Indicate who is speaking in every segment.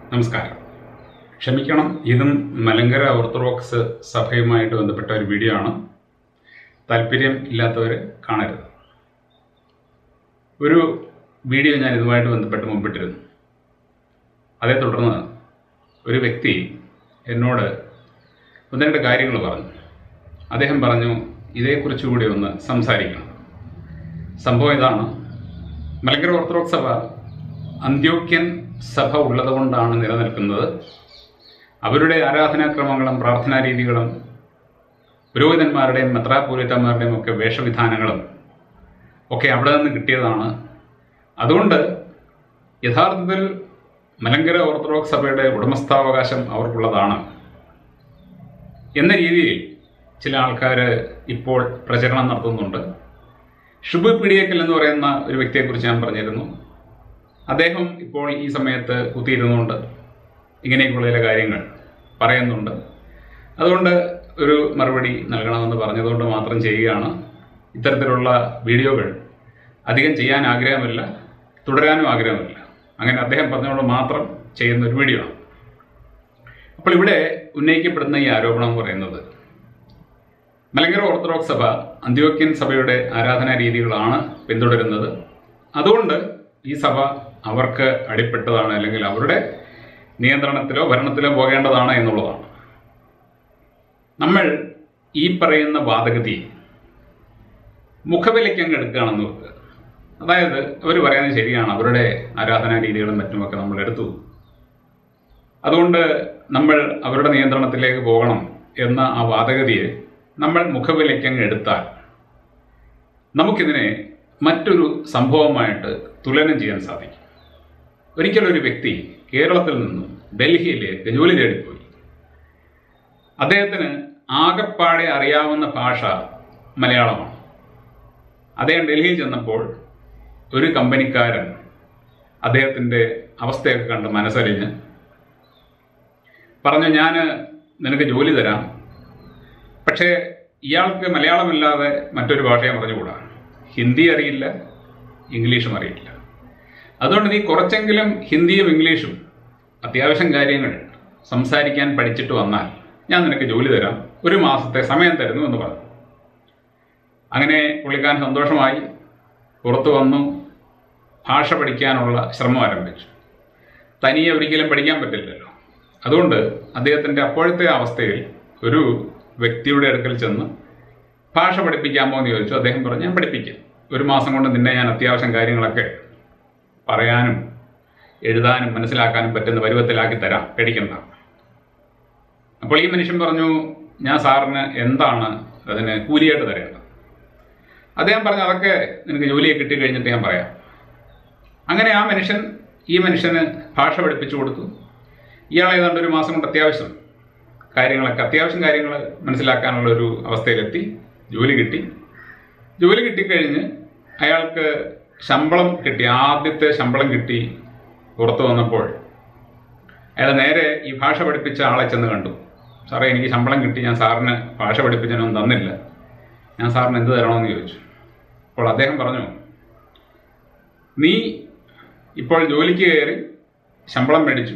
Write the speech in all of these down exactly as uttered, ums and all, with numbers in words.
Speaker 1: നമസ്കാരം. ക്ഷമിക്കണം, ഇതും മലങ്കര ഓർത്തഡോക്സ് സഭയുമായിട്ട് ബന്ധപ്പെട്ട ഒരു വീഡിയോ ആണ്. താല്പര്യം ഇല്ലാത്തവർ കാണരുത്. ഒരു വീഡിയോ ഞാൻ ഇതുമായിട്ട് ബന്ധപ്പെട്ട് മുമ്പിട്ടിരുന്നു. അതേ തുടർന്ന് ഒരു വ്യക്തി എന്നോട് ഒന്ന് രണ്ട് കാര്യങ്ങൾ പറഞ്ഞു. അദ്ദേഹം പറഞ്ഞു, ഇതേക്കുറിച്ചുകൂടി ഒന്ന് സംസാരിക്കണം. സംഭവം ഇതാണ്: മലങ്കര ഓർത്തഡോക്സ് സഭ അന്ത്യോക്യൻ സഭ ഉള്ളതുകൊണ്ടാണ് നിലനിൽക്കുന്നത്. അവരുടെ ആരാധനാക്രമങ്ങളും പ്രാർത്ഥനാ രീതികളും പുരോഹിതന്മാരുടെയും മെത്രാപ്പോലീത്തമാരുടെയും ഒക്കെ വേഷവിധാനങ്ങളും ഒക്കെ അവിടെ നിന്ന് കിട്ടിയതാണ്. അതുകൊണ്ട് യഥാർത്ഥത്തിൽ മലങ്കര ഓർത്തഡോക്സ് സഭയുടെ ഉടമസ്ഥാവകാശം അവർക്കുള്ളതാണ് എന്ന രീതിയിൽ ചില ആൾക്കാർ ഇപ്പോൾ പ്രചരണം നടത്തുന്നുണ്ട്. ഷുബ് പിടിയേക്കൽ എന്ന് പറയുന്ന ഒരു വ്യക്തിയെക്കുറിച്ച് ഞാൻ പറഞ്ഞിരുന്നു. അദ്ദേഹം ഇപ്പോൾ ഈ സമയത്ത് കുത്തിയിരുന്നുകൊണ്ട് ഇങ്ങനെയൊക്കെയുള്ള ചില കാര്യങ്ങൾ പറയുന്നുണ്ട്. അതുകൊണ്ട് ഒരു മറുപടി നൽകണമെന്ന് പറഞ്ഞതുകൊണ്ട് മാത്രം ചെയ്യുകയാണ്. ഇത്തരത്തിലുള്ള വീഡിയോകൾ അധികം ചെയ്യാൻ ആഗ്രഹമില്ല, തുടരാനും ആഗ്രഹമില്ല. അങ്ങനെ അദ്ദേഹം പറഞ്ഞതുകൊണ്ട് മാത്രം ചെയ്യുന്ന ഒരു വീഡിയോ ആണ്. അപ്പോൾ ഇവിടെ ഉന്നയിക്കപ്പെടുന്ന ഈ ആരോപണം എന്ന് പറയുന്നത്, മലങ്കര ഓർത്തഡോക്സ് സഭ അന്ത്യോക്യൻ സഭയുടെ ആരാധനാ രീതികളാണ് പിന്തുടരുന്നത്. അതുകൊണ്ട് ഈ സഭ അവർക്ക് അടിപ്പെട്ടതാണ്, അല്ലെങ്കിൽ അവരുടെ നിയന്ത്രണത്തിലോ ഭരണത്തിലോ പോകേണ്ടതാണ് എന്നുള്ളതാണ്. നമ്മൾ ഈ പറയുന്ന വാദഗതി മുഖവിലയ്ക്ക് അങ്ങ് എടുക്കുകയാണെന്ന് വെക്കുക. അതായത് അവർ പറയുന്നത് ശരിയാണ്, അവരുടെ ആരാധനാ രീതികളും മറ്റുമൊക്കെ നമ്മൾ എടുത്തു, അതുകൊണ്ട് നമ്മൾ അവരുടെ നിയന്ത്രണത്തിലേക്ക് പോകണം എന്ന ആ വാദഗതിയെ നമ്മൾ മുഖവിലയ്ക്കങ്ങ് എടുത്താൽ നമുക്കിതിനെ മറ്റൊരു സംഭവമായിട്ട് തുലനം ചെയ്യാൻ സാധിക്കും. ഒരിക്കലൊരു വ്യക്തി കേരളത്തിൽ നിന്നും ഡൽഹിയിലേക്ക് ജോലി തേടിപ്പോയി. അദ്ദേഹത്തിന് ആകപ്പാടെ അറിയാവുന്ന ഭാഷ മലയാളമാണ്. അദ്ദേഹം ഡൽഹിയിൽ ചെന്നപ്പോൾ ഒരു കമ്പനിക്കാരൻ അദ്ദേഹത്തിൻ്റെ അവസ്ഥയൊക്കെ കണ്ട് മനസ്സറിഞ്ഞ് പറഞ്ഞു, ഞാൻ നിനക്ക് ജോലി തരാം, പക്ഷേ ഇയാൾക്ക് മലയാളമല്ലാതെ മറ്റൊരു ഭാഷയും പറഞ്ഞുകൂടാ. ഹിന്ദി അറിയില്ല, ഇംഗ്ലീഷും അറിയില്ല. അതുകൊണ്ട് നീ കുറച്ചെങ്കിലും ഹിന്ദിയും ഇംഗ്ലീഷും അത്യാവശ്യം കാര്യങ്ങൾ സംസാരിക്കാൻ പഠിച്ചിട്ട് വന്നാൽ ഞാൻ നിനക്ക് ജോലി തരാം, ഒരു മാസത്തെ സമയം തരുന്നു എന്ന് പറഞ്ഞു. അങ്ങനെ പുള്ളിക്കാരൻ സന്തോഷമായി പുറത്തു വന്നു. ഭാഷ പഠിക്കാനുള്ള ശ്രമം ആരംഭിച്ചു. തനിയെ ഒരിക്കലും പഠിക്കാൻ പറ്റില്ലല്ലോ. അതുകൊണ്ട് അദ്ദേഹത്തിൻ്റെ അപ്പോഴത്തെ അവസ്ഥയിൽ ഒരു വ്യക്തിയുടെ അടുക്കൽ ചെന്ന് ഭാഷ പഠിപ്പിക്കാമോ എന്ന് ചോദിച്ചു. അദ്ദേഹം പറഞ്ഞു, ഞാൻ പഠിപ്പിക്കാം, ഒരു മാസം കൊണ്ട് നിന്നെ ഞാൻ അത്യാവശ്യം കാര്യങ്ങളൊക്കെ പറയാനും എഴുതാനും മനസ്സിലാക്കാനും പറ്റുന്ന പരുവത്തിലാക്കി തരാം, പേടിക്കണ്ട. അപ്പോൾ ഈ മനുഷ്യൻ പറഞ്ഞു, ഞാൻ സാറിന് എന്താണ് അതിന് കൂലിയായിട്ട് തരേണ്ടത്? അദ്ദേഹം പറഞ്ഞു, അതൊക്കെ നിനക്ക് ജോലിയെ കിട്ടിക്കഴിഞ്ഞിട്ട് ഞാൻ പറയാം. അങ്ങനെ ആ മനുഷ്യൻ ഈ മനുഷ്യന് ഭാഷ പഠിപ്പിച്ചു കൊടുത്തു. ഇയാൾ ഏതാണ്ട് ഒരു മാസം കൊണ്ട് അത്യാവശ്യം കാര്യങ്ങളൊക്കെ അത്യാവശ്യം കാര്യങ്ങൾ മനസ്സിലാക്കാനുള്ള ഒരു അവസ്ഥയിലെത്തി. ജോലി കിട്ടി. ജോലി കിട്ടിക്കഴിഞ്ഞ് അയാൾക്ക് ശമ്പളം കിട്ടി. ആദ്യത്തെ ശമ്പളം കിട്ടി. പുറത്തു വന്നപ്പോൾ അയാൾ നേരെ ഈ ഭാഷ പഠിപ്പിച്ച ആളെ ചെന്ന് കണ്ടു. സാറേ, എനിക്ക് ശമ്പളം കിട്ടി, ഞാൻ സാറിന് ഭാഷ പഠിപ്പിച്ചതിനൊന്നും തന്നില്ല, ഞാൻ സാറിന് എന്ത് തരണമെന്ന് ചോദിച്ചു. അപ്പോൾ അദ്ദേഹം പറഞ്ഞു, നീ ഇപ്പോൾ ജോലിക്ക് കയറി ശമ്പളം മേടിച്ചു,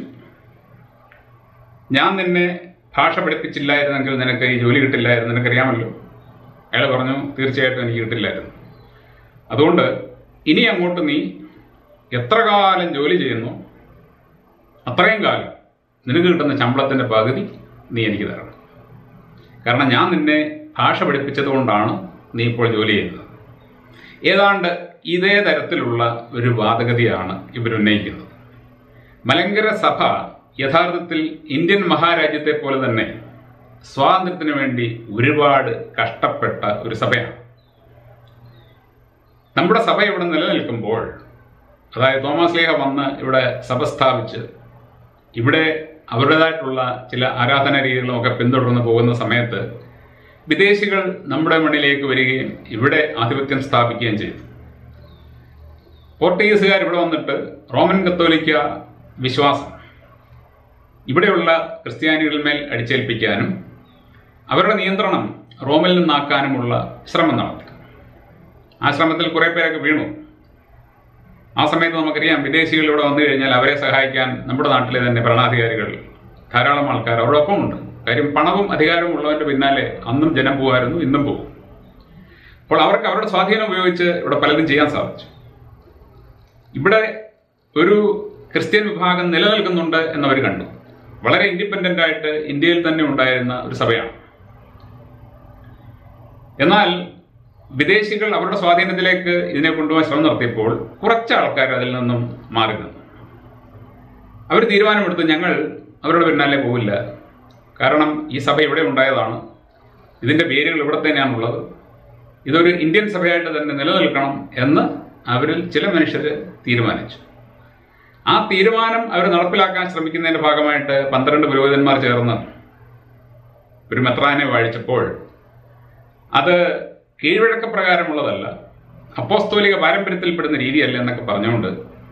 Speaker 1: ഞാൻ നിന്നെ ഭാഷ പഠിപ്പിച്ചില്ലായിരുന്നെങ്കിൽ നിനക്ക് ഈ ജോലി കിട്ടില്ലായിരുന്നു, നിനക്കറിയാമല്ലോ. അയാൾ പറഞ്ഞു, തീർച്ചയായിട്ടും എനിക്ക് കിട്ടില്ലായിരുന്നു. അതുകൊണ്ട് ഇനി അങ്ങോട്ട് നീ എത്ര കാലം ജോലി ചെയ്യുന്നു അത്രയും കാലം നിനക്ക് കിട്ടുന്ന ശമ്പളത്തിൻ്റെ പകുതി നീ എനിക്ക് തരണം. കാരണം ഞാൻ നിന്നെ ഭാഷ പഠിപ്പിച്ചത് കൊണ്ടാണ് നീ ഇപ്പോൾ ജോലി ചെയ്യുന്നത്. ഏതാണ്ട് ഇതേ തരത്തിലുള്ള ഒരു വാദഗതിയാണ് ഇവരുന്നയിക്കുന്നത്. മലങ്കര സഭ യഥാർത്ഥത്തിൽ ഇന്ത്യൻ മഹാരാജ്യത്തെ പോലെ തന്നെ സ്വാതന്ത്ര്യത്തിന് വേണ്ടി ഒരുപാട് കഷ്ടപ്പെട്ട ഒരു സഭയാണ്. നമ്മുടെ സഭ ഇവിടെ നിലനിൽക്കുമ്പോൾ, അതായത് തോമസ് ലീഹ വന്ന് ഇവിടെ സഭ സ്ഥാപിച്ച് ഇവിടെ അവരുടേതായിട്ടുള്ള ചില ആരാധനാ രീതികളും ഒക്കെ പിന്തുടർന്ന് പോകുന്ന സമയത്ത് വിദേശികൾ നമ്മുടെ മണ്ണിലേക്ക് വരികയും ഇവിടെ ആധിപത്യം സ്ഥാപിക്കുകയും ചെയ്തു. പോർട്ടുഗീസുകാർ ഇവിടെ വന്നിട്ട് റോമൻ കത്തോലിക്ക വിശ്വാസം ഇവിടെയുള്ള ക്രിസ്ത്യാനികളുടെ മേൽ അടിച്ചേൽപ്പിക്കാനും അവരുടെ നിയന്ത്രണം റോമിൽ നിന്നാക്കാനുമുള്ള ശ്രമം നടത്തി. ആ ശ്രമത്തിൽ കുറേ പേരൊക്കെ വീണു. ആ സമയത്ത് നമുക്കറിയാം വിദേശികൾ ഇവിടെ വന്നു കഴിഞ്ഞാൽ അവരെ സഹായിക്കാൻ നമ്മുടെ നാട്ടിലെ തന്നെ ഭരണാധികാരികൾ ധാരാളം ആൾക്കാർ അവരോടൊപ്പം ഉണ്ട്. കാര്യം പണവും അധികാരവും ഉള്ളവൻ്റെ പിന്നാലെ അന്നും ജനം പോകുമായിരുന്നു, ഇന്നും പോകും. അപ്പോൾ അവർക്ക് അവരുടെ സ്വാധീനം ഉപയോഗിച്ച് ഇവിടെ പലതും ചെയ്യാൻ സാധിച്ചു. ഇവിടെ ഒരു ക്രിസ്ത്യൻ വിഭാഗം നിലനിൽക്കുന്നുണ്ട് എന്നവർ കണ്ടു. വളരെ ഇൻഡിപെൻഡൻ്റ് ആയിട്ട് ഇന്ത്യയിൽ തന്നെ ഉണ്ടായിരുന്ന ഒരു സഭയാണ്. എന്നാൽ വിദേശികൾ അവരുടെ സ്വാധീനത്തിലേക്ക് ഇതിനെ കൊണ്ടുപോകാൻ ശ്രമം നടത്തിയപ്പോൾ കുറച്ച് ആൾക്കാർ അതിൽ നിന്നും മാറി നിന്നു. അവർ തീരുമാനമെടുത്തു, ഞങ്ങൾ അവരുടെ പിന്നാലെ പോവില്ല. കാരണം ഈ സഭ ഇവിടെ ഉണ്ടായതാണ്, ഇതിൻ്റെ വേരുകൾ ഇവിടെ തന്നെയാണുള്ളത്, ഇതൊരു ഇന്ത്യൻ സഭയായിട്ട് തന്നെ നിലനിൽക്കണം എന്ന് അവരിൽ ചില മനുഷ്യർ തീരുമാനിച്ചു. ആ തീരുമാനം അവർ നടപ്പിലാക്കാൻ ശ്രമിക്കുന്നതിൻ്റെ ഭാഗമായിട്ട് പന്ത്രണ്ട് പുരോഹിതന്മാർ ചേർന്ന് ഒരു മെത്രാനെ വാഴിച്ചപ്പോൾ അത് കീഴ്വഴക്ക പ്രകാരമുള്ളതല്ല, അപ്പോസ്തോലിക പാരമ്പര്യത്തിൽപ്പെടുന്ന രീതിയല്ല എന്നൊക്കെ പറഞ്ഞുകൊണ്ട്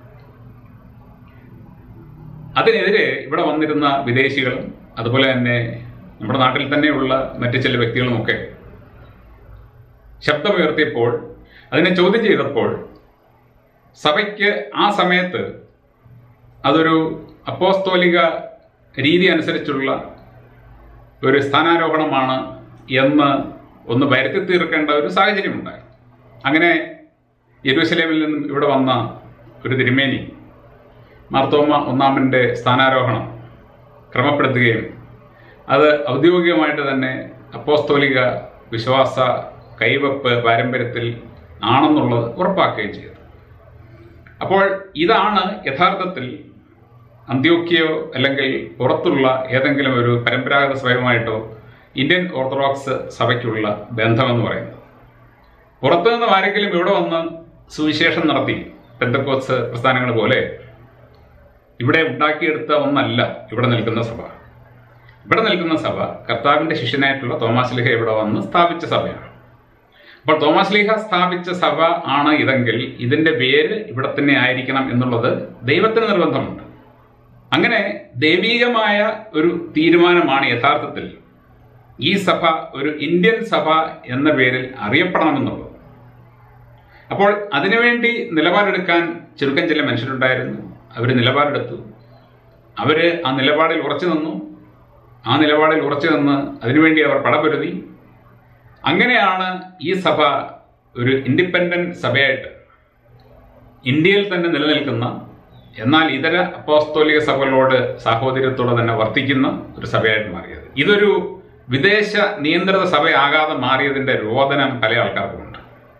Speaker 1: അതിനെതിരെ ഇവിടെ വന്നിരുന്ന വിദേശികളും അതുപോലെ തന്നെ നമ്മുടെ നാട്ടിൽ തന്നെയുള്ള മറ്റു ചില വ്യക്തികളുമൊക്കെ ശബ്ദമുയർത്തിയപ്പോൾ, അതിനെ ചോദ്യം ചെയ്തപ്പോൾ സഭയ്ക്ക് ആ സമയത്ത് അതൊരു അപ്പോസ്തോലിക രീതി അനുസരിച്ചുള്ള ഒരു സ്ഥാനാരോഹണമാണ് എന്ന് ഒന്ന് വരുത്തി തീർക്കേണ്ട ഒരു സാഹചര്യമുണ്ടായി. അങ്ങനെ യെരൂശലേമിൽ നിന്നും ഇവിടെ വന്ന ഒരു തിരുമേനി മാർത്തോമ ഒന്നാമൻ്റെ സ്ഥാനാരോഹണം ക്രമപ്പെടുത്തുകയും അത് ഔദ്യോഗികമായിട്ട് തന്നെ അപ്പോസ്തോലിക വിശ്വാസ കൈവപ്പ് പാരമ്പര്യത്തിൽ ആണെന്നുള്ളത് ഉറപ്പാക്കുകയും ചെയ്തു. അപ്പോൾ ഇതാണ് യഥാർത്ഥത്തിൽ അന്ത്യോക്യയോ അല്ലെങ്കിൽ പുറത്തുള്ള ഏതെങ്കിലും ഒരു പരമ്പരാഗത സഭയുമായിട്ടോ ഇന്ത്യൻ ഓർത്തഡോക്സ് സഭയ്ക്കുള്ള ബന്ധമെന്ന് പറയുന്നത്. പുറത്തുനിന്ന് ആരെങ്കിലും ഇവിടെ വന്ന് സുവിശേഷം നടത്തി പെന്തക്കോസ്ത് പ്രസ്ഥാനങ്ങൾ പോലെ ഇവിടെ ഉണ്ടാക്കിയെടുത്ത ഒന്നല്ല ഇവിടെ നിൽക്കുന്ന സഭ. ഇവിടെ നിൽക്കുന്ന സഭ കർത്താവിൻ്റെ ശിഷ്യനായിട്ടുള്ള തോമാസ് ലീഹ ഇവിടെ വന്ന് സ്ഥാപിച്ച സഭയാണ്. അപ്പോൾ തോമാസ് ലീഹ സ്ഥാപിച്ച സഭ ആണ് ഇതെങ്കിൽ ഇതിൻ്റെ പേര് ഇവിടെ തന്നെ ആയിരിക്കണം എന്നുള്ളത് ദൈവത്തിന് നിർബന്ധമുണ്ട്. അങ്ങനെ ദൈവീകമായ ഒരു തീരുമാനമാണ് യഥാർത്ഥത്തിൽ ഈ സഭ ഒരു ഇന്ത്യൻ സഭ എന്ന പേരിൽ അറിയപ്പെടണമെന്നുള്ളത്. അപ്പോൾ അതിനുവേണ്ടി നിലപാടെടുക്കാൻ ചുരുക്കം ചില മനുഷ്യരുണ്ടായിരുന്നു. അവർ നിലപാടെടുത്തു, അവർ ആ നിലപാടിൽ ഉറച്ചു നിന്നു. ആ നിലപാടിൽ ഉറച്ചു നിന്ന് അതിനുവേണ്ടി അവർ പടപൊരുതി. അങ്ങനെയാണ് ഈ സഭ ഒരു ഇൻഡിപെൻഡന്റ് സഭയായിട്ട് ഇന്ത്യയിൽ തന്നെ നിലനിൽക്കുന്ന, എന്നാൽ ഇതര അപ്പോസ്തോലിക സഭകളോട് സാഹോദര്യത്തോടെ തന്നെ വർത്തിക്കുന്ന ഒരു സഭയായിട്ട് മാറിയത്. ഇതൊരു വിദേശ നിയന്ത്രിത സഭയാകാതെ മാറിയതിൻ്റെ രോദനം പല ആൾക്കാർക്കുമുണ്ട്.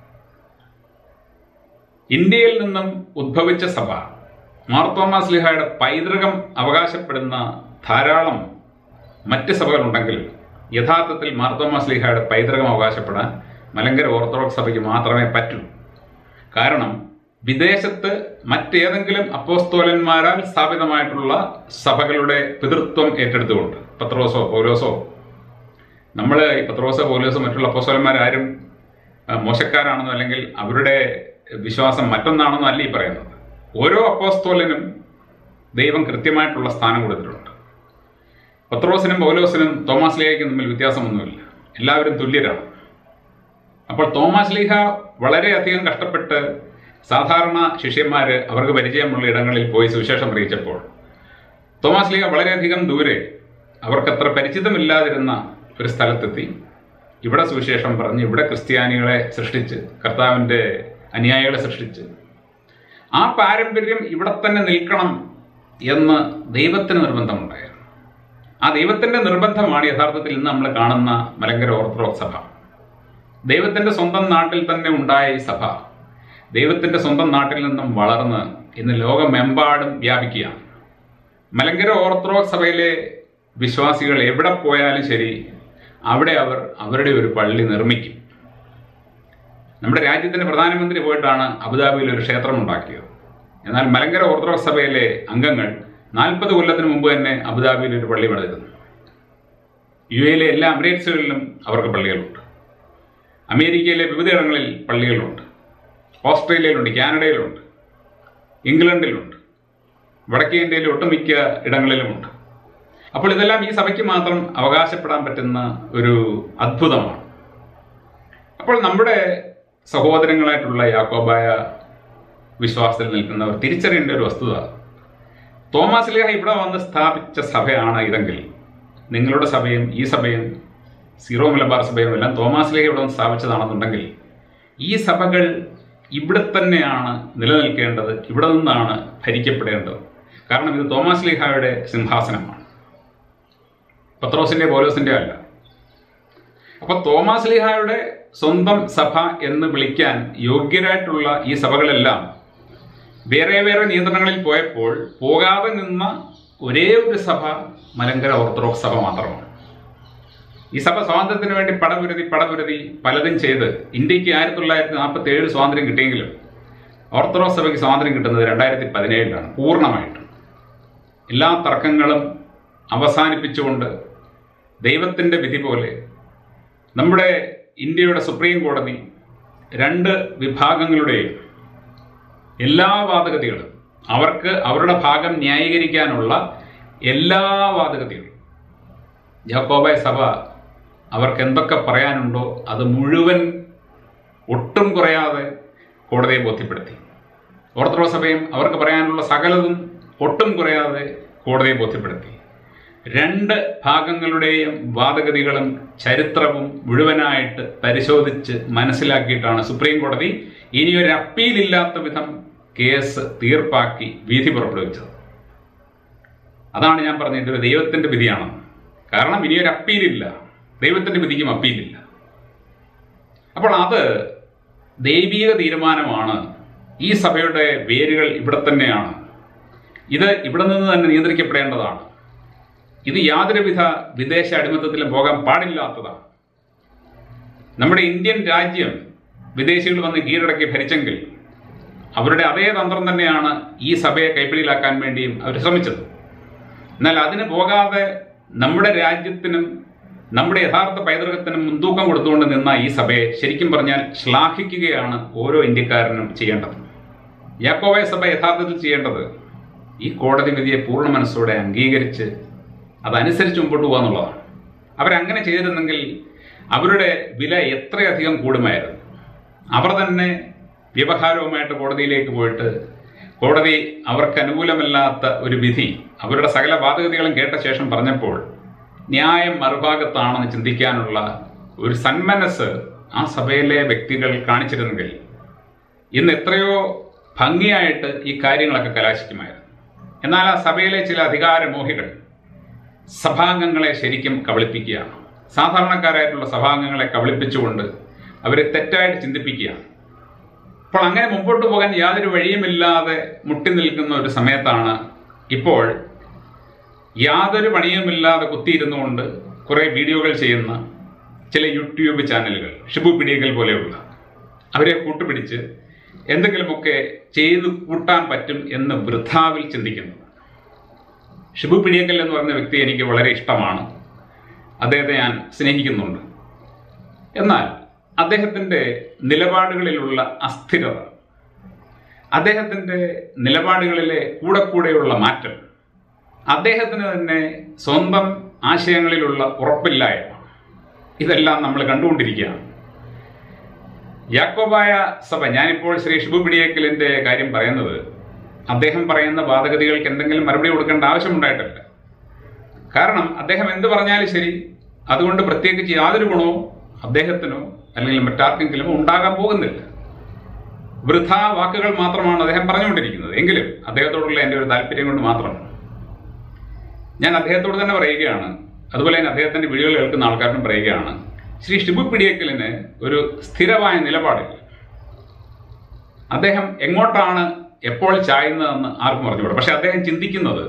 Speaker 1: ഇന്ത്യയിൽ നിന്നും ഉദ്ഭവിച്ച സഭ മാർത്തോമാ ശ്ലീഹായുടെ പൈതൃകം അവകാശപ്പെടുന്ന ധാരാളം മറ്റ് സഭകളുണ്ടെങ്കിൽ യഥാർത്ഥത്തിൽ മാർത്തോമാ ശ്ലീഹായുടെ പൈതൃകം അവകാശപ്പെടാൻ മലങ്കര ഓർത്തഡോക്സ് സഭയ്ക്ക് മാത്രമേ പറ്റൂ. കാരണം വിദേശത്ത് മറ്റേതെങ്കിലും അപ്പോസ്തോലന്മാരാൽ സ്ഥാപിതമായിട്ടുള്ള സഭകളുടെ പിതൃത്വം ഏറ്റെടുത്തുകൊണ്ട് പത്രോസോ പൗലോസോ, നമ്മൾ ഈ പത്രോസോ പൗലോസോ മറ്റുള്ള അപ്പോസ്തോലന്മാരാരും മോശക്കാരാണെന്നോ അല്ലെങ്കിൽ അവരുടെ വിശ്വാസം മറ്റൊന്നാണെന്നോ അല്ല ഈ പറയുന്നത്. ഓരോ അപ്പോസ്തോലനും ദൈവം കൃത്യമായിട്ടുള്ള സ്ഥാനം കൊടുത്തിട്ടുണ്ട്. പത്രോസിനും പൗലോസിനും തോമാസ് ലീഹയ്ക്കും തമ്മിൽ വ്യത്യാസമൊന്നുമില്ല, എല്ലാവരും തുല്യരാണ്. അപ്പോൾ തോമാസ് ലീഹ വളരെയധികം കഷ്ടപ്പെട്ട് സാധാരണ ശിഷ്യന്മാർ അവർക്ക് പരിചയമുള്ള ഇടങ്ങളിൽ പോയി സുവിശേഷം അറിയിച്ചപ്പോൾ തോമാസ് ലീഹ വളരെയധികം ദൂരെ അവർക്കത്ര പരിചിതമില്ലാതിരുന്ന ഒരു സ്ഥലത്തെത്തി ഇവിടെ സുവിശേഷം പറഞ്ഞ് ഇവിടെ ക്രിസ്ത്യാനികളെ സൃഷ്ടിച്ച് കർത്താവിൻ്റെ അനുയായികളെ സൃഷ്ടിച്ച് ആ പാരമ്പര്യം ഇവിടെ തന്നെ നിൽക്കണം എന്ന് ദൈവത്തിന് നിർബന്ധമുണ്ടായിരുന്നു. ആ ദൈവത്തിൻ്റെ നിർബന്ധമാണ് യഥാർത്ഥത്തിൽ ഇന്ന് നമ്മൾ കാണുന്ന മലങ്കര ഓർത്തഡോക്സ് സഭ. ദൈവത്തിൻ്റെ സ്വന്തം നാട്ടിൽ തന്നെ ഉണ്ടായ ഈ സഭ ദൈവത്തിൻ്റെ സ്വന്തം നാട്ടിൽ നിന്നും വളർന്ന് ഇന്ന് ലോകമെമ്പാടും വ്യാപിക്കുകയാണ്. മലങ്കര ഓർത്തഡോക്സ് സഭയിലെ വിശ്വാസികൾ എവിടെ പോയാലും ശരി അവിടെ അവർ അവരുടെ ഒരു പള്ളി നിർമ്മിക്കും. നമ്മുടെ രാജ്യത്തിൻ്റെ പ്രധാനമന്ത്രി പോയിട്ടാണ് അബുദാബിയിൽ ഒരു ക്ഷേത്രം ഉണ്ടാക്കിയത്. എന്നാൽ മലങ്കര ഓർത്തഡോക്സ് സഭയിലെ അംഗങ്ങൾ നാൽപ്പത് കൊല്ലത്തിന് മുമ്പ് തന്നെ അബുദാബിയിൽ ഒരു പള്ളി പണിതിരുന്നു. യു എയിലെ എല്ലാ എമിറേറ്റ്സുകളിലും അവർക്ക് പള്ളികളുണ്ട്. അമേരിക്കയിലെ വിവിധയിടങ്ങളിൽ പള്ളികളുണ്ട്. ഓസ്ട്രേലിയയിലുണ്ട്, കാനഡയിലുണ്ട്, ഇംഗ്ലണ്ടിലുണ്ട്, വടക്കേ ഇന്ത്യയിലെ ഒട്ടുമിക്ക ഇടങ്ങളിലുമുണ്ട്. അപ്പോൾ ഇതെല്ലാം ഈ സഭയ്ക്ക് മാത്രം അവകാശപ്പെടാൻ പറ്റുന്ന ഒരു അത്ഭുതമാണ്. അപ്പോൾ നമ്മുടെ സഹോദരങ്ങളായിട്ടുള്ള യാക്കോബായ വിശ്വാസത്തിൽ നിൽക്കുന്നവർ തിരിച്ചറിയേണ്ട ഒരു വസ്തുത, തോമാസ് ലീഹ ഇവിടെ വന്ന് സ്ഥാപിച്ച സഭയാണ് ഇതെങ്കിൽ നിങ്ങളുടെ സഭയും ഈ സഭയും സീറോ മലബാർ സഭയും എല്ലാം തോമാസ് ലീഹ ഇവിടെ വന്ന് സ്ഥാപിച്ചതാണെന്നുണ്ടെങ്കിൽ ഈ സഭകൾ ഇവിടെ തന്നെയാണ് നിലനിൽക്കേണ്ടത്, ഇവിടെ നിന്നാണ് ഭരിക്കപ്പെടേണ്ടത്. കാരണം ഇത് തോമാസ് ലീഹായുടെ സിംഹാസനമാണ്, പത്രോസിന്റെ പൗലോസിന്റെ അല്ല. അപ്പൊ തോമാസ് ലീഹായുടെ സ്വന്തം സഭ എന്ന് വിളിക്കാൻ യോഗ്യരായിട്ടുള്ള ഈ സഭകളെല്ലാം വേറെ വേറെ നിയന്ത്രണങ്ങളിൽ പോയപ്പോൾ പോകാതെ നിന്ന ഒരേ ഒരു സഭ മലങ്കര ഓർത്തഡോക്സ് സഭ മാത്രമാണ്. ഈ സഭ സ്വാതന്ത്ര്യത്തിന് വേണ്ടി പടപുരതി പടപുരതി പലതും ചെയ്ത് ഇന്ത്യക്ക് ആയിരത്തി തൊള്ളായിരത്തി നാൽപ്പത്തി ഏഴ് സ്വാതന്ത്ര്യം കിട്ടിയെങ്കിലും ഓർത്തഡോക്സ് സഭയ്ക്ക് സ്വാതന്ത്ര്യം കിട്ടുന്നത് രണ്ടായിരത്തി പതിനേഴിലാണ് പൂർണ്ണമായിട്ടും. എല്ലാ തർക്കങ്ങളും അവസാനിപ്പിച്ചുകൊണ്ട് ദൈവത്തിൻ്റെ വിധി പോലെ നമ്മുടെ ഇന്ത്യയുടെ സുപ്രീം കോടതി രണ്ട് വിഭാഗങ്ങളുടെയും എല്ലാ വാദഗതികളും അവർക്ക് അവരുടെ ഭാഗം ന്യായീകരിക്കാനുള്ള എല്ലാ വാദഗതികളും യാക്കോബായ സഭ അവർക്ക് എന്തൊക്കെ പറയാനുണ്ടോ അത് മുഴുവൻ ഒട്ടും കുറയാതെ കോടതിയെ ബോധ്യപ്പെടുത്തി. ഓർത്തഡോക്സ് സഭയും അവർക്ക് പറയാനുള്ള സകലതും ഒട്ടും കുറയാതെ കോടതിയെ ബോധ്യപ്പെടുത്തി. രണ്ട് ഭാഗങ്ങളുടെയും വാദഗതികളും ചരിത്രവും മുഴുവനായിട്ട് പരിശോധിച്ച് മനസ്സിലാക്കിയിട്ടാണ് സുപ്രീം കോടതി ഇനിയൊരു അപ്പീലില്ലാത്ത വിധം കേസ് തീർപ്പാക്കി വിധി പുറപ്പെടുവിച്ചത്. അതാണ് ഞാൻ പറഞ്ഞത്, ഇതൊരു ദൈവത്തിന്റെ വിധിയാണ്. കാരണം ഇനിയൊരു അപ്പീലില്ല, ദൈവത്തിന്റെ വിധിക്കും അപ്പീലില്ല. അപ്പോൾ അത് ദൈവിക തീരുമാനമാണ്. ഈ സഭയുടെ വേരുകൾ ഇവിടെ തന്നെയാണ്. ഇത് ഇവിടെ നിന്ന് തന്നെ നിയന്ത്രിക്കപ്പെടേണ്ടതാണ്. ഇത് യാതൊരുവിധ വിദേശ അടിമത്തത്തിലും പോകാൻ പാടില്ലാത്തതാണ്. നമ്മുടെ ഇന്ത്യൻ രാജ്യം വിദേശികൾ വന്ന് കീഴടക്കി ഭരിച്ചെങ്കിൽ അവരുടെ അതേ തന്ത്രം തന്നെയാണ് ഈ സഭയെ കൈപ്പിടിയിലാക്കാൻ വേണ്ടിയും അവർ ശ്രമിച്ചത്. എന്നാൽ അതിന് പോകാതെ നമ്മുടെ രാജ്യത്തിനും നമ്മുടെ യഥാർത്ഥ പൈതൃകത്തിനും മുൻതൂക്കം കൊടുത്തുകൊണ്ട് നിന്ന ഈ സഭയെ ശരിക്കും പറഞ്ഞാൽ ശ്ലാഘിക്കുകയാണ് ഓരോ ഇന്ത്യക്കാരനും ചെയ്യേണ്ടത്. യാക്കോബായ സഭ യഥാർത്ഥത്തിൽ ചെയ്യേണ്ടത് ഈ കോടതി വിധിയെ പൂർണ്ണ മനസ്സോടെ അംഗീകരിച്ച് അതനുസരിച്ച് മുമ്പോട്ട് പോകുക എന്നുള്ളതാണ്. അവരങ്ങനെ ചെയ്തിരുന്നെങ്കിൽ അവരുടെ വില എത്രയധികം കൂടുമായിരുന്നു. അവർ തന്നെ വ്യവഹാരവുമായിട്ട് കോടതിയിലേക്ക് പോയിട്ട് കോടതി അവർക്ക് അനുകൂലമല്ലാത്ത ഒരു വിധി അവരുടെ സകല വാദഗതികളും കേട്ട ശേഷം പറഞ്ഞപ്പോൾ ന്യായം മറുഭാഗത്താണെന്ന് ചിന്തിക്കാനുള്ള ഒരു സന്മനസ് ആ സഭയിലെ വ്യക്തികൾ കാണിച്ചിരുന്നെങ്കിൽ ഇന്ന് എത്രയോ ഭംഗിയായിട്ട് ഈ കാര്യങ്ങളൊക്കെ കലാശിക്കുമായിരുന്നു. എന്നാൽ ആ സഭയിലെ ചില അധികാരമോഹികൾ സഭാംഗങ്ങളെ ശരിക്കും കബളിപ്പിക്കുകയാണ്. സാധാരണക്കാരായിട്ടുള്ള സഭാംഗങ്ങളെ കബളിപ്പിച്ചുകൊണ്ട് അവരെ തെറ്റായിട്ട് ചിന്തിപ്പിക്കുകയാണ്. അപ്പോൾ അങ്ങനെ മുമ്പോട്ട് പോകാൻ യാതൊരു വഴിയുമില്ലാതെ മുട്ടി നിൽക്കുന്ന ഒരു സമയത്താണ് ഇപ്പോൾ യാതൊരു പണിയുമില്ലാതെ കുത്തിയിരുന്നുകൊണ്ട് കുറേ വീഡിയോകൾ ചെയ്യുന്ന ചില യൂട്യൂബ് ചാനലുകൾ, ഷിബു പിടിയക്കൽ പോലെയുള്ള, അവരെ കൂട്ടുപിടിച്ച് എന്തെങ്കിലുമൊക്കെ ചെയ്തു കൂട്ടാൻ പറ്റും എന്ന് വൃഥാവിൽ ചിന്തിക്കുന്നു. ഷിബു പിടിയക്കൽ എന്ന് പറയുന്ന വ്യക്തി എനിക്ക് വളരെ ഇഷ്ടമാണ്. അദ്ദേഹത്തെ ഞാൻ സ്നേഹിക്കുന്നുണ്ട്. എന്നാൽ അദ്ദേഹത്തിൻ്റെ നിലപാടുകളിലുള്ള അസ്ഥിരത, അദ്ദേഹത്തിൻ്റെ നിലപാടുകളിലെ കൂടെ കൂടെയുള്ള മാറ്റം, അദ്ദേഹത്തിന് തന്നെ സ്വന്തം ആശയങ്ങളിലുള്ള ഉറപ്പില്ലായ്മ, ഇതെല്ലാം നമ്മൾ കണ്ടുകൊണ്ടിരിക്കുകയാണ്. യാക്കോബായ സഭ, ഞാനിപ്പോൾ ശ്രീ ഷിബു പിടിയേക്കലിൻ്റെ കാര്യം പറയുന്നത് അദ്ദേഹം പറയുന്ന വാദഗതികൾക്ക് എന്തെങ്കിലും മറുപടി കൊടുക്കേണ്ട ആവശ്യമുണ്ടായിട്ടല്ല. കാരണം അദ്ദേഹം എന്ത് പറഞ്ഞാലും ശരി, അതുകൊണ്ട് പ്രത്യേകിച്ച് യാതൊരു ഗുണവും അദ്ദേഹത്തിനോ അല്ലെങ്കിൽ മറ്റാർക്കെങ്കിലും ഉണ്ടാകാൻ പോകുന്നില്ല. വൃഥാ വാക്കുകൾ മാത്രമാണ് അദ്ദേഹം പറഞ്ഞുകൊണ്ടിരിക്കുന്നത്. എങ്കിലും അദ്ദേഹത്തോടുള്ള എൻ്റെ ഒരു താല്പര്യം കൊണ്ട് മാത്രമാണ് ഞാൻ അദ്ദേഹത്തോട് തന്നെ പറയുകയാണ്. അതുപോലെ തന്നെ അദ്ദേഹത്തിൻ്റെ വീഡിയോകൾ കേൾക്കുന്ന ആൾക്കാരും പറയുകയാണ്, ശ്രീ ഷിബു പിടിയേക്കലിന് ഒരു സ്ഥിരമായ നിലപാടില്ല. അദ്ദേഹം എങ്ങോട്ടാണ് എപ്പോൾ ചായുന്നതെന്ന് ആർക്കും പറഞ്ഞുകൂടാ. പക്ഷെ അദ്ദേഹം ചിന്തിക്കുന്നത്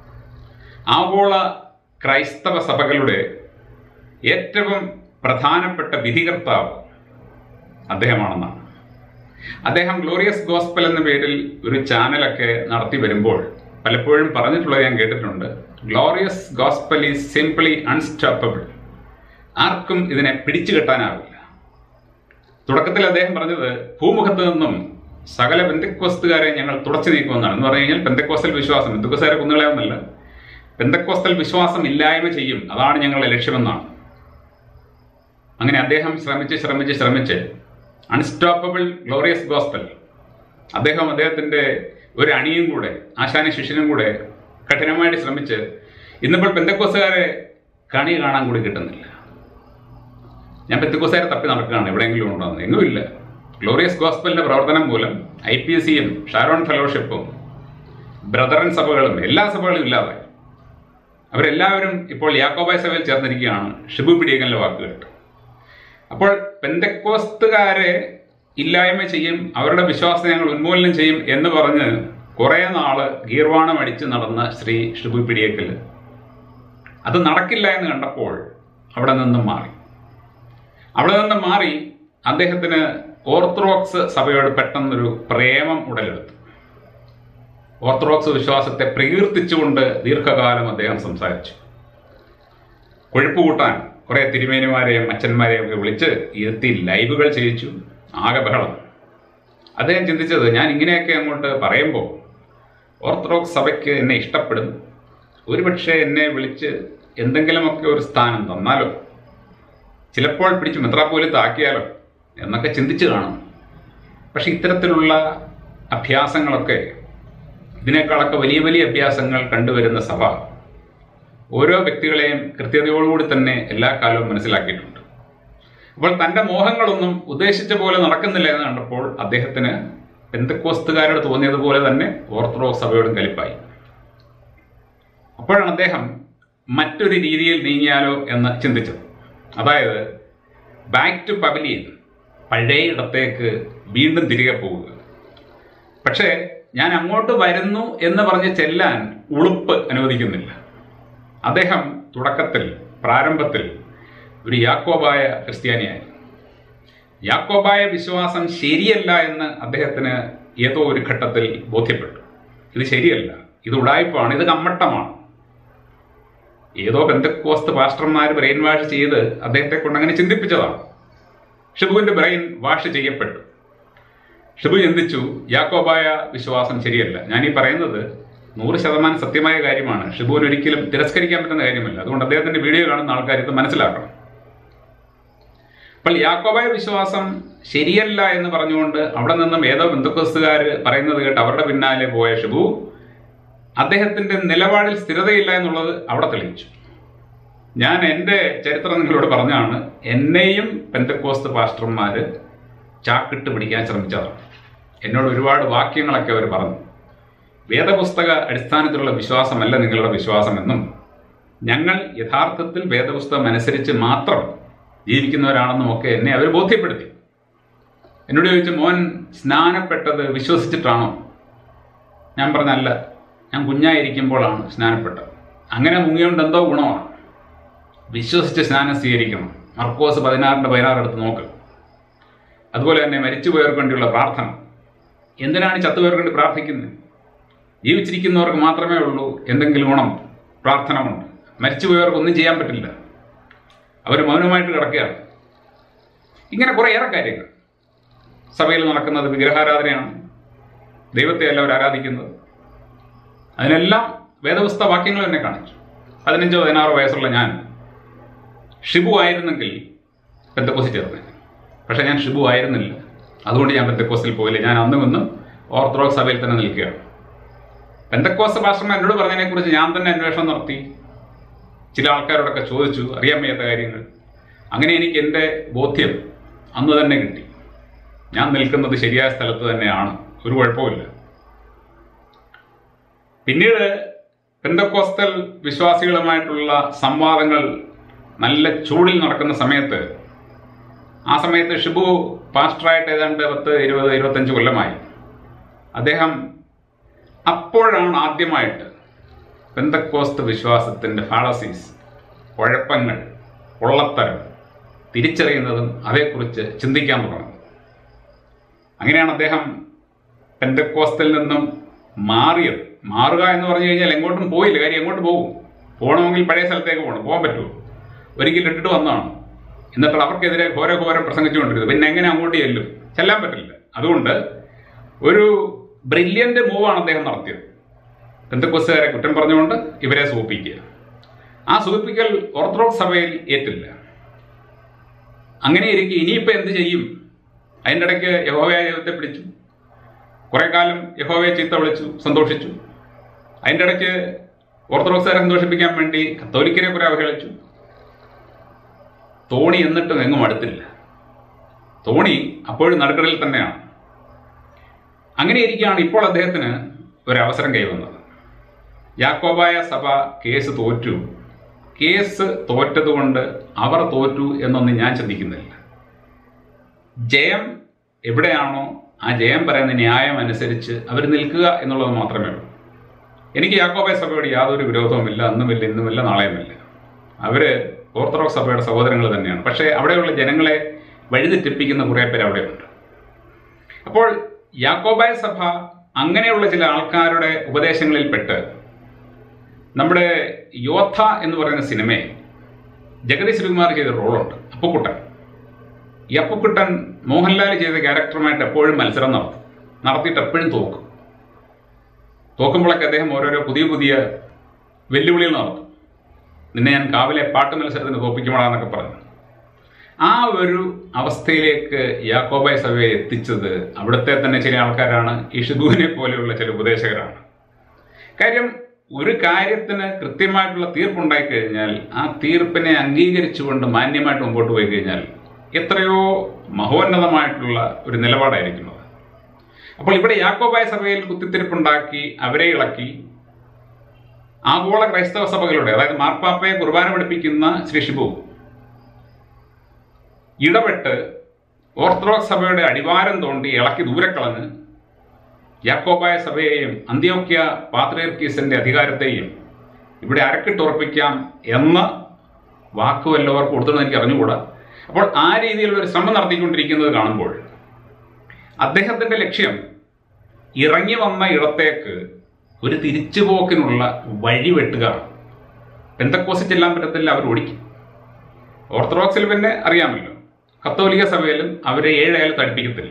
Speaker 1: ആഗോള ക്രൈസ്തവ സഭകളുടെ ഏറ്റവും പ്രധാനപ്പെട്ട വിധികർത്താവ് അദ്ദേഹമാണെന്നാണ്. അദ്ദേഹം ഗ്ലോറിയസ് ഗോസ്പൽ എന്ന പേരിൽ ഒരു ചാനലൊക്കെ നടത്തി വരുമ്പോൾ പലപ്പോഴും പറഞ്ഞിട്ടുള്ളത് ഞാൻ കേട്ടിട്ടുണ്ട്, glorious gospel is simply unstoppable. ആർക്കും ഇതിനെ പിടിച്ചു കെട്ടാനാവില്ല. തുടക്കത്തിൽ അദ്ദേഹം പറഞ്ഞത് ഭൂമുഖത്ത് നിന്നും സകല പെന്തക്കോസ്തുകാരെ ഞങ്ങൾ തുടച്ചു നീക്കുമെന്നാണ്. എന്ന് പറഞ്ഞു കഴിഞ്ഞാൽ പെന്തക്കോസ്റ്റൽ വിശ്വാസം, പെന്തക്കോസ്തുകാരെ കുന്നുകളയാവുന്നല്ല, പെന്തക്കോസ്റ്റൽ വിശ്വാസം ഇല്ലായ്മ ചെയ്യും, അതാണ് ഞങ്ങളുടെ ലക്ഷ്യമെന്നാണ്. അങ്ങനെ അദ്ദേഹം ശ്രമിച്ച് ശ്രമിച്ച് ശ്രമിച്ച് അൺസ്റ്റോപ്പബിൾ ഗ്ലോറിയസ് ഗോസ്പൽ അദ്ദേഹം അദ്ദേഹത്തിൻ്റെ ഒരു അണിയും കൂടെ, ആശാന ശിഷ്യനും കൂടെ കഠിനമായിട്ട് ശ്രമിച്ച് ഇന്നിപ്പോൾ പെന്തക്കോസ്തുകാരെ കണി കാണാൻ കൂടി കിട്ടുന്നില്ല. ഞാൻ പെന്തക്കോസ്തുകാരെ തപ്പി നടക്കുകയാണ്, എവിടെയെങ്കിലും ഉണ്ടോന്ന്. എങ്ങുമില്ല. ഗ്ലോറിയസ് ഗോസ്പലിൻ്റെ പ്രവർത്തനം മൂലം ഐ പി എസ് സിയും ഷാരോൺ ഫെലോഷിപ്പും ബ്രദറൻ സഭകളും എല്ലാ സഭകളും ഇല്ലാതായി. അവരെല്ലാവരും ഇപ്പോൾ യാക്കോബായ സഭയിൽ ചേർന്നിരിക്കുകയാണ്, ഷിബു പിടിയക്കലിൻ്റെ വാക്ക് കേട്ട്. അപ്പോൾ പെന്തക്കോസ്തുകാരെ ഇല്ലായ്മ ചെയ്യും, അവരുടെ വിശ്വാസത്തെ ഞങ്ങൾ ഉന്മൂലനം ചെയ്യും എന്ന് പറഞ്ഞ് കുറേ നാള് ഗീർവാണം അടിച്ച് നടന്ന ശ്രീ ഷിബു പിടിയക്കൽ അത് നടക്കില്ല എന്ന് കണ്ടപ്പോൾ അവിടെ നിന്നും മാറി. അവിടെ നിന്നും മാറി അദ്ദേഹത്തിന് ഓർത്തഡോക്സ് സഭയോട് പെട്ടെന്നൊരു പ്രേമം ഉടലെടുത്തു. ഓർത്തഡോക്സ് വിശ്വാസത്തെ പ്രകീർത്തിച്ചുകൊണ്ട് ദീർഘകാലം അദ്ദേഹം സംസാരിച്ചു. കൊഴുപ്പ് കൂട്ടാൻ കുറേ തിരുമേനിമാരെയും അച്ഛന്മാരെയും ഒക്കെ വിളിച്ച് ഇരുത്തി ലൈവുകൾ ചെയ്യിച്ചു. ആകെ ബഹളം. അദ്ദേഹം ചിന്തിച്ചത്, ഞാൻ ഇങ്ങനെയൊക്കെ അങ്ങോട്ട് പറയുമ്പോൾ ഓർത്തഡോക്സ് സഭയ്ക്ക് എന്നെ ഇഷ്ടപ്പെടും, ഒരുപക്ഷെ എന്നെ വിളിച്ച് എന്തെങ്കിലുമൊക്കെ ഒരു സ്ഥാനം തന്നാലോ, ചിലപ്പോൾ പിടിച്ച് മെത്രാപ്പോലീത്താക്കിയാലോ എന്നൊക്കെ ചിന്തിച്ച് കാണും. പക്ഷെ ഇത്തരത്തിലുള്ള അഭ്യാസങ്ങളൊക്കെ, ഇതിനേക്കാളൊക്കെ വലിയ വലിയ അഭ്യാസങ്ങൾ കണ്ടുവരുന്ന സഭ ഓരോ വ്യക്തികളെയും കൃത്യതയോടുകൂടി തന്നെ എല്ലാ കാലവും മനസ്സിലാക്കിയിട്ടുണ്ട്. അപ്പോൾ തൻ്റെ മോഹങ്ങളൊന്നും ഉദ്ദേശിച്ച പോലെ നടക്കുന്നില്ല എന്ന് കണ്ടപ്പോൾ അദ്ദേഹത്തിന് പെന്തക്കോസ്തുകാരോട് തോന്നിയതുപോലെ തന്നെ ഓർത്തഡോക്സ് സഭയോടും കലിപ്പായി. അപ്പോഴാണ് അദ്ദേഹം മറ്റൊരു രീതിയിൽ നീങ്ങിയാലോ എന്ന് ചിന്തിച്ചത്. അതായത് ബാക്ക് ടു പവലിയൻ, പഴയ ഇടത്തേക്ക് വീണ്ടും തിരികെ പോവുക. പക്ഷേ ഞാൻ അങ്ങോട്ട് വരുന്നു എന്ന് പറഞ്ഞ് ചെല്ലാൻ ഉളുപ്പ് അനുവദിക്കുന്നില്ല. അദ്ദേഹം തുടക്കത്തിൽ പ്രാരംഭത്തിൽ ഒരു യാക്കോബായ ക്രിസ്ത്യാനിയായി. യാക്കോബായ വിശ്വാസം ശരിയല്ല എന്ന് അദ്ദേഹത്തിന് ഏതോ ഒരു ഘട്ടത്തിൽ ബോധ്യപ്പെട്ടു. ഇത് ശരിയല്ല, ഇത് ഉടായ്പാണ്, ഇത് കമ്മട്ടമാണ്. ഏതോ പെന്തക്കോസ്ത് പാസ്റ്റർമാർ ബ്രെയിൻ വാഷ് ചെയ്ത് അദ്ദേഹത്തെ കൊണ്ട് അങ്ങനെ ചിന്തിപ്പിച്ചതാണ്. ഷിബുവിൻ്റെ ബ്രെയിൻ വാഷ് ചെയ്യപ്പെട്ടു. ഷിബു ചിന്തിച്ചു, യാക്കോബായ വിശ്വാസം ശരിയല്ല. ഞാനീ പറയുന്നത് നൂറ് ശതമാനം സത്യമായ കാര്യമാണ്. ഷിബുവിന് ഒരിക്കലും തിരസ്കരിക്കാൻ പറ്റുന്ന കാര്യമല്ല. അതുകൊണ്ട് അദ്ദേഹത്തിൻ്റെ വീഡിയോ കാണുന്ന ആൾക്കാർ ഇത് മനസ്സിലാക്കണം. അപ്പോൾ യാക്കോബായ വിശ്വാസം ശരിയല്ല എന്ന് പറഞ്ഞുകൊണ്ട് അവിടെ നിന്നും ഏതോ പെന്തക്കോസ്തുകാർ പറയുന്നത് കേട്ട് അവരുടെ പിന്നാലെ പോയ ഷിബു അദ്ദേഹത്തിൻ്റെ നിലപാടിൽ സ്ഥിരതയില്ല എന്നുള്ളത് അവിടെ തെളിയിച്ചു. ഞാൻ എൻ്റെ ചരിത്രം നിങ്ങളോട് പറഞ്ഞാണ്, എന്നെയും പെന്തക്കോസ്ത് പാസ്റ്റർമാർ ചാക്കിട്ട് പിടിക്കാൻ ശ്രമിച്ചതാണ്. എന്നോട് ഒരുപാട് വാക്യങ്ങളൊക്കെ അവർ പറഞ്ഞു. വേദപുസ്തക അടിസ്ഥാനത്തിലുള്ള വിശ്വാസമല്ല നിങ്ങളുടെ വിശ്വാസമെന്നും ഞങ്ങൾ യഥാർത്ഥത്തിൽ വേദപുസ്തകം അനുസരിച്ച് മാത്രം ജീവിക്കുന്നവരാണെന്നും ഒക്കെ എന്നെ അവർ ബോധ്യപ്പെടുത്തി. എന്നോട് ചോദിച്ചു, മോൻ സ്നാനപ്പെട്ടത് വിശ്വസിച്ചിട്ടാണോ? ഞാൻ പറഞ്ഞല്ല, ഞാൻ കുഞ്ഞായിരിക്കുമ്പോഴാണ് സ്നാനപ്പെട്ടത്. അങ്ങനെ മുങ്ങിയോണ്ട് എന്തോ ഗുണമാണ്. വിശ്വസിച്ച് സ്നാനം സ്വീകരിക്കണം. മർക്കോസ് പതിനാറിൻ്റെ പതിനാറ് എടുത്ത് നോക്ക്. അതുപോലെ തന്നെ മരിച്ചുപോയവർക്ക് വേണ്ടിയുള്ള പ്രാർത്ഥന. എന്തിനാണ് ചത്തുപോയവർക്ക് വേണ്ടി പ്രാർത്ഥിക്കുന്നത്? ജീവിച്ചിരിക്കുന്നവർക്ക് മാത്രമേ ഉള്ളൂ എന്തെങ്കിലും ഗുണം, പ്രാർത്ഥന കൊണ്ട്. മരിച്ചുപോയവർക്ക് ഒന്നും ചെയ്യാൻ പറ്റില്ല, അവർ മൗനമായിട്ട് കിടക്കുകയാണ്. ഇങ്ങനെ കുറേയേറെ കാര്യങ്ങൾ. സഭയിൽ നടക്കുന്നത് വിഗ്രഹാരാധനയാണ്, ദൈവത്തെയല്ല അവർ ആരാധിക്കുന്നത്. അതിനെല്ലാം വേദപുസ്തക വാക്യങ്ങൾ തന്നെ കാണിച്ചു. പതിനഞ്ചോ പതിനാറോ വയസ്സുള്ള ഞാൻ ഷിബു ആയിരുന്നെങ്കിൽ പെന്തക്കോസിൽ ചേർന്നേ. പക്ഷേ ഞാൻ ഷിബു ആയിരുന്നില്ല, അതുകൊണ്ട് ഞാൻ പെന്തക്കോസിൽ പോയില്ല. ഞാൻ അന്നും ഇന്നും ഓർത്തഡോക്സ് സഭയിൽ തന്നെ നിൽക്കുകയാണ്. പെന്തക്കോസ് പാസ്റ്റർമാർ എന്നോട് പറഞ്ഞതിനെക്കുറിച്ച് ഞാൻ തന്നെ അന്വേഷണം നടത്തി. ചില ആൾക്കാരോടൊക്കെ ചോദിച്ചു, അറിയാൻ വയ്യാത്ത കാര്യങ്ങൾ. അങ്ങനെ എനിക്ക് എൻ്റെ ബോധ്യം അന്ന് തന്നെ കിട്ടി. ഞാൻ നിൽക്കുന്നത് ശരിയായ സ്ഥലത്ത് തന്നെയാണ്, ഒരു കുഴപ്പമില്ല. പിന്നീട് പെന്തക്കോസ്തൽ വിശ്വാസികളുമായിട്ടുള്ള സംവാദങ്ങൾ നല്ല ചൂടിൽ നടക്കുന്ന സമയത്ത്, ആ സമയത്ത് ഷിബു പാസ്റ്ററായിട്ട് ഏതാണ്ട് പത്ത് ഇരുപത് ഇരുപത്തഞ്ച് കൊല്ലമായി. അദ്ദേഹം അപ്പോഴാണ് ആദ്യമായിട്ട് പെന്തക്കോസ്ത് വിശ്വാസത്തിൻ്റെ ഫാളസീസ്, കുഴപ്പങ്ങൾ, പൊള്ളത്തരം തിരിച്ചറിയുന്നതും അതേക്കുറിച്ച് ചിന്തിക്കാൻ തുടങ്ങുന്നത്. അങ്ങനെയാണ് അദ്ദേഹം പെന്തക്കോസ്തിൽ നിന്നും മാറിയത്. മാറുക എന്ന് പറഞ്ഞു കഴിഞ്ഞാൽ എങ്ങോട്ടും പോയില്ല. കാര്യം എങ്ങോട്ട് പോകും? പോകണമെങ്കിൽ പഴയ സ്ഥലത്തേക്ക് പോകണം. പോകാൻ പറ്റുമോ? ഒരിക്കലും ഇട്ടിട്ട് വന്നതാണ്. എന്നിട്ട് അവർക്കെതിരെ ഘോര ഘോരം പ്രസംഗിച്ചുകൊണ്ടിരുന്നത്. പിന്നെ എങ്ങനെ അങ്ങോട്ട് ചെല്ലും? ചെല്ലാൻ പറ്റില്ല. അതുകൊണ്ട് ഒരു ബ്രില്യൻ്റ് മൂവാണ് അദ്ദേഹം നടത്തിയത്. പെന്തക്കോസ്തുകാരെ കുറ്റം പറഞ്ഞുകൊണ്ട് ഇവരെ സൂപ്പിക്കുക. ആ സൂപ്പിക്കൽ ഓർത്തഡോക്സ് സഭയിൽ ഏറ്റില്ല. അങ്ങനെ ഇരിക്കും. ഇനിയിപ്പോൾ എന്ത് ചെയ്യും? അതിൻ്റെ ഇടയ്ക്ക് യഹോവയായ ദൈവത്തെ പിടിച്ചു. കുറേ കാലം യഹോവയെ ചീത്ത വിളിച്ചു, സന്തോഷിച്ചു. അതിൻ്റെ ഇടയ്ക്ക് ഓർത്തഡോക്സുകാരെ സന്തോഷിപ്പിക്കാൻ വേണ്ടി കത്തോലിക്കരെ കുറെ അവഹേളിച്ചു. തോണി എന്നിട്ടും എങ്ങും അടുത്തില്ല. തോണി അപ്പോഴും നടുക്കടലിൽ തന്നെയാണ്. അങ്ങനെ ഇരിക്കുകയാണ് ഇപ്പോൾ അദ്ദേഹത്തിന് ഒരവസരം കൈവന്നത്. യാക്കോബായ സഭ കേസ് തോറ്റു. കേസ് തോറ്റതുകൊണ്ട് അവർ തോറ്റു എന്നൊന്നും ഞാൻ ചിന്തിക്കുന്നില്ല. ജയം എവിടെയാണോ ആ ജയം പറയുന്ന ന്യായം അനുസരിച്ച് അവർ നിൽക്കുക എന്നുള്ളത് മാത്രമേ ഉള്ളൂ. എനിക്ക് യാക്കോബായ സഭയോട് യാതൊരു വിരോധവുമില്ല. അന്നുമില്ല, ഇന്നുമില്ല, നാളെയുമില്ല. അവർ ഓർത്തഡോക്സ് സഭയുടെ സഹോദരങ്ങൾ തന്നെയാണ്. പക്ഷേ അവിടെയുള്ള ജനങ്ങളെ വഴിതെറ്റിപ്പിക്കുന്ന കുറേ പേര് അവിടെയുണ്ട്. അപ്പോൾ യാക്കോബായ സഭ അങ്ങനെയുള്ള ചില ആൾക്കാരുടെ ഉപദേശങ്ങളിൽപ്പെട്ട് നമ്മുടെ യോദ്ധ എന്ന് പറയുന്ന സിനിമയിൽ ജഗതി ശ്രീകുമാർ ചെയ്ത റോളുണ്ട്, അപ്പുക്കുട്ടൻ. ഈ അപ്പുക്കുട്ടൻ മോഹൻലാൽ ചെയ്ത ക്യാരക്ടറുമായിട്ട് എപ്പോഴും മത്സരം നടത്തും. നടത്തിയിട്ട് എപ്പോഴും തോക്കും. തോക്കുമ്പോഴൊക്കെ അദ്ദേഹം ഓരോരോ പുതിയ പുതിയ വെല്ലുവിളികൾ നടത്തും. നിന്നെ ഞാൻ കാവിലെ പാട്ട് മത്സരത്തിന് തോപ്പിക്കുമ്പോഴാന്നൊക്കെ പറഞ്ഞു. ആ ഒരു അവസ്ഥയിലേക്ക് യാക്കോബായ സഭയെ എത്തിച്ചത് അവിടുത്തെ തന്നെ ചില ആൾക്കാരാണ്. ഈ ഷിബുവിനെ പോലെയുള്ള ചില ഉപദേശകരാണ്. കാര്യം, ഒരു കാര്യത്തിന് കൃത്യമായിട്ടുള്ള തീർപ്പുണ്ടായി കഴിഞ്ഞാൽ ആ തീർപ്പിനെ അംഗീകരിച്ചുകൊണ്ട് മാന്യമായിട്ട് മുമ്പോട്ട് പോയി കഴിഞ്ഞാൽ എത്രയോ മഹോന്നതമായിട്ടുള്ള ഒരു നിലപാടായിരിക്കുന്നത്. അപ്പോൾ ഇവിടെ യാക്കോബായ സഭയിൽ കുത്തിത്തിരിപ്പുണ്ടാക്കി അവരെ ഇളക്കി ആഗോള ക്രൈസ്തവ സഭകളുടെ, അതായത് മാർപ്പാപ്പയെ കുർബാന പഠിപ്പിക്കുന്ന ശ്രീ ഷിബു ഇടപെട്ട് ഓർത്തഡോക്സ് സഭയുടെ അടിവാരം തോണ്ടി ഇളക്കി ദൂരക്കളഞ്ഞ് യാക്കോബായ സഭയെയും അന്ത്യോക്യ പാത്രിയർക്കീസിന്റെ അധികാരത്തെയും ഇവിടെ അരക്കിട്ടുറപ്പിക്കാം എന്ന വാക്ക് വല്ലവർക്ക് കൊടുത്തെന്ന് എനിക്ക് അറിഞ്ഞുകൂടാ. അപ്പോൾ ആ രീതിയിലുള്ള ഒരു ശ്രമം നടത്തിക്കൊണ്ടിരിക്കുന്നത് കാണുമ്പോൾ അദ്ദേഹത്തിന്റെ ലക്ഷ്യം ഇറങ്ങി വന്ന ഇടത്തേക്ക് ഒരു തിരിച്ചുപോക്കിനുള്ള വഴി വെട്ടുക. പെന്തക്കോസിൽ ചെല്ലാൻ പറ്റത്തില്ല, അവർ ഓടിക്കും. ഓർത്തഡോക്സിൽ പിന്നെ അറിയാമല്ലോ, കത്തോലിക്ക സഭയിലും അവരെ ഏഴായാലും തടിപ്പിക്കത്തില്ല.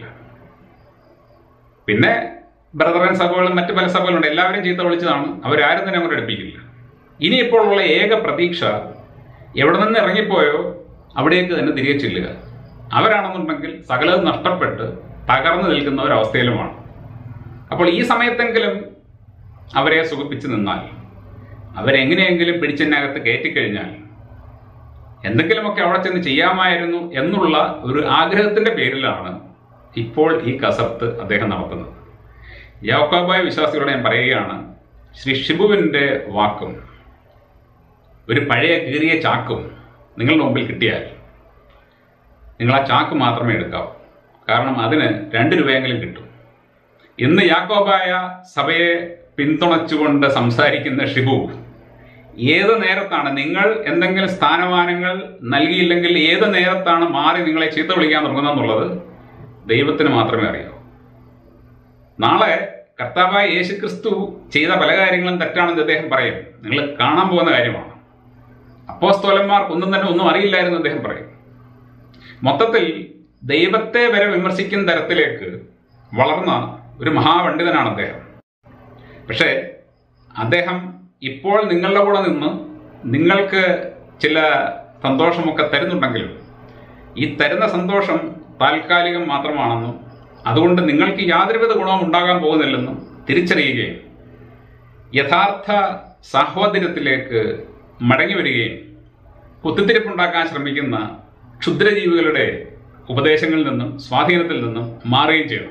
Speaker 1: പിന്നെ ബ്രദറൻ സഭകളും മറ്റു പല സഭകളുണ്ട്, എല്ലാവരും ചീത്ത വിളിച്ചതാണ്. അവരാരും തന്നെ അങ്ങോട്ട് അടുപ്പിക്കില്ല. ഇനിയിപ്പോൾ ഉള്ള ഏക പ്രതീക്ഷ എവിടെ നിന്ന് ഇറങ്ങിപ്പോയോ അവിടേക്ക് തന്നെ തിരികെ ചെല്ലുക. അവരാണെന്നുണ്ടെങ്കിൽ സകലതും നഷ്ടപ്പെട്ട് തകർന്നു നിൽക്കുന്ന ഒരവസ്ഥയിലുമാണ്. അപ്പോൾ ഈ സമയത്തെങ്കിലും അവരെ സുഖിപ്പിച്ച് നിന്നാൽ, അവരെങ്ങനെയെങ്കിലും പിടിച്ചതിനകത്ത് കയറ്റിക്കഴിഞ്ഞാൽ എന്തെങ്കിലുമൊക്കെ അവിടെ ചെന്ന് ചെയ്യാമായിരുന്നു എന്നുള്ള ഒരു ആഗ്രഹത്തിന്റെ പേരിലാണ് ഇപ്പോൾ ഈ കസർത്ത് അദ്ദേഹം നടത്തുന്നത്. യാക്കോബായ വിശ്വാസികളോട് ഞാൻ പറയുകയാണ്, ശ്രീ ഷിബുവിൻ്റെ വാക്കും ഒരു പഴയ കീറിയ ചാക്കും നിങ്ങളുടെ മുമ്പിൽ കിട്ടിയാൽ നിങ്ങൾ ആ ചാക്ക് മാത്രമേ എടുക്കാവൂ. കാരണം അതിന് രണ്ട് രൂപയെങ്കിലും കിട്ടും. ഇന്ന് യാക്കോബായ സഭയെ പിന്തുണച്ചുകൊണ്ട് സംസാരിക്കുന്ന ഷിബു ഏത് നേരത്താണ്, നിങ്ങൾ എന്തെങ്കിലും സ്ഥാനമാനങ്ങൾ നൽകിയില്ലെങ്കിൽ ഏത് നേരത്താണ് മാറി നിങ്ങളെ ചീത്ത വിളിക്കാൻ തുടങ്ങുന്നതെന്നുള്ളത് ദൈവത്തിന് മാത്രമേ അറിയൂ. നാളെ കർത്താവായ യേശുക്രിസ്തു ചെയ്ത പല കാര്യങ്ങളും തെറ്റാണെന്ന് അദ്ദേഹം പറയും. നിങ്ങൾ കാണാൻ പോകുന്ന കാര്യമാണ്. അപ്പോസ്തലന്മാർക്കൊന്നും തന്നെ ഒന്നും അറിയില്ലായിരുന്നു അദ്ദേഹം പറയും. മൊത്തത്തിൽ ദൈവത്തെ വരെ വിമർശിക്കുന്ന തരത്തിലേക്ക് വളർന്ന ഒരു മഹാപണ്ഡിതനാണ് അദ്ദേഹം. പക്ഷേ അദ്ദേഹം ഇപ്പോൾ നിങ്ങളുടെ കൂടെ നിന്ന് നിങ്ങൾക്ക് ചില സന്തോഷമൊക്കെ തരുന്നുണ്ടെങ്കിലും ഈ തരുന്ന സന്തോഷം താൽക്കാലികം മാത്രമാണെന്നും അതുകൊണ്ട് നിങ്ങൾക്ക് യാതൊരുവിധ ഗുണവും ഉണ്ടാകാൻ പോകുന്നില്ലെന്നും തിരിച്ചറിയുകയും യഥാർത്ഥ സാഹോദര്യത്തിലേക്ക് മടങ്ങി വരികയും കുത്തിത്തിരിപ്പുണ്ടാക്കാൻ ശ്രമിക്കുന്ന ക്ഷുദ്രജീവികളുടെ ഉപദേശങ്ങളിൽ നിന്നും സ്വാധീനത്തിൽ നിന്നും മാറുകയും ചെയ്യണം.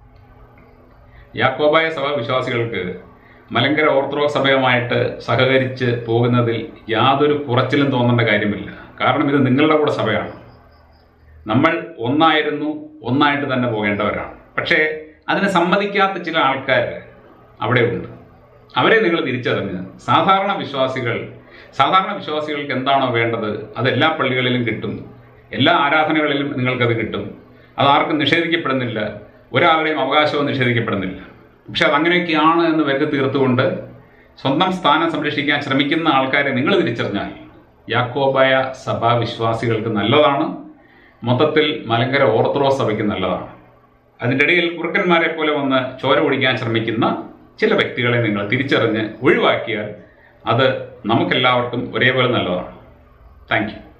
Speaker 1: യാക്കോബായ സഭ വിശ്വാസികൾക്ക് മലങ്കര ഓർത്തഡോക്സ് സഭയുമായിട്ട് സഹകരിച്ച് പോകുന്നതിൽ യാതൊരു കുറച്ചിലും തോന്നേണ്ട കാര്യമില്ല. കാരണം ഇത് നിങ്ങളുടെ കൂടെ സഭയാണ്. നമ്മൾ ഒന്നായിരുന്നു, ഒന്നായിട്ട് തന്നെ പോകേണ്ടവരാണ്. പക്ഷേ അതിനെ സമ്മതിക്കാത്ത ചില ആൾക്കാർ അവിടെ ഉണ്ട്. അവരെ നിങ്ങൾ തിരിച്ചറിഞ്ഞ് സാധാരണ വിശ്വാസികൾ സാധാരണ വിശ്വാസികൾക്ക് എന്താണോ വേണ്ടത് അത് എല്ലാ പള്ളികളിലും കിട്ടും, എല്ലാ ആരാധനകളിലും നിങ്ങൾക്കത് കിട്ടും. അതാർക്കും നിഷേധിക്കപ്പെടുന്നില്ല, ഒരാളുടെയും അവകാശവും നിഷേധിക്കപ്പെടുന്നില്ല. പക്ഷെ അതങ്ങനെയൊക്കെയാണ് എന്ന് വരുത്തി തീർത്തുകൊണ്ട് സ്വന്തം സ്ഥാനം സംരക്ഷിക്കാൻ ശ്രമിക്കുന്ന ആൾക്കാരെ നിങ്ങൾ തിരിച്ചറിഞ്ഞാൽ യാക്കോബായ സഭാ വിശ്വാസികൾക്ക് നല്ലതാണ്, മൊത്തത്തിൽ മലങ്കര ഓർത്തഡോക്സ് സഭയ്ക്ക് നല്ലതാണ്. അതിൻ്റെ ഇടയിൽ കുറുക്കന്മാരെ പോലെ വന്ന് ചോര ഒഴിക്കാൻ ശ്രമിക്കുന്ന ചില വ്യക്തികളെ നിങ്ങൾ തിരിച്ചറിഞ്ഞ് ഒഴിവാക്കിയാൽ അത് നമുക്കെല്ലാവർക്കും ഒരേപോലെ നല്ലതാണ്. Thank U.